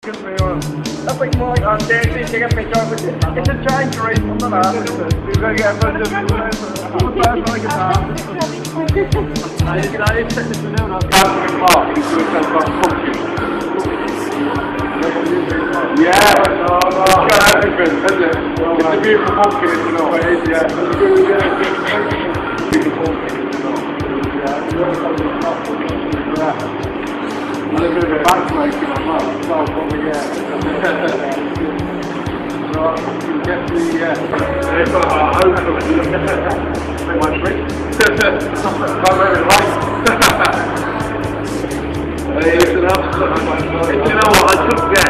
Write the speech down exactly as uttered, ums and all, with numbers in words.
That's like more like on there, so you can get picked up with it. It's a giant race on the last. You're going to get a bunch of the person like a dog. I did set this one out. Yeah, no, no. It's got everything, isn't it? It's a beautiful pumpkin, you know. It is, yeah. Beautiful pumpkin, you know. Yeah. A little bit of a backbreaking on that, so probably, yeah. So, you get the, yeah. They've got our own make my trick. Can't very right. Hey, listen up. You know what, I took, yeah.